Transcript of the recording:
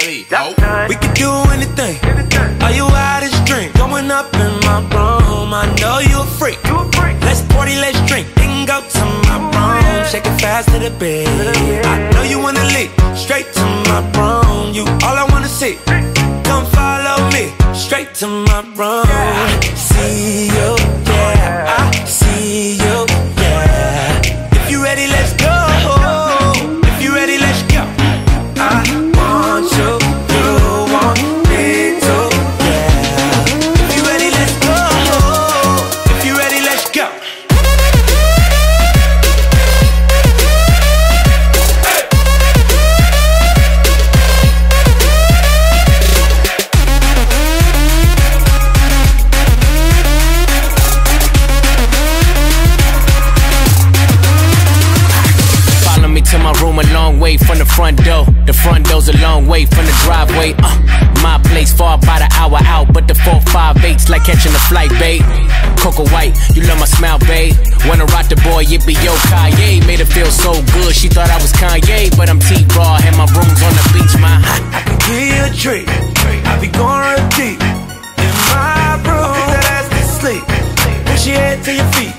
ready. We can do anything. Are you out of drink? Going up in my room. I know you a freak. Let's party, let's drink. Then go to my room. Shake it fast to the bed. I know you wanna leave. Straight to my room. You all I wanna see. Come follow me. Straight to my room. See you, yeah. I see you, yeah. If you ready, let's go. If you ready, let's go. I want you, you want me too, yeah. If you ready, let's go. If you ready, let's go. To my room a long way from the front door. The front door's a long way from the driveway. My place far about an hour out, but the 458's like catching a flight, babe. Coco White, you love my smile, babe. Wanna rock the boy, it be yo Kanye. Made her feel so good, she thought I was Kanye, but I'm T-Raw and my room's on the beach, my. I can give you a treat. I be going real deep in my room. Put that ass to sleep. Push your head to your feet.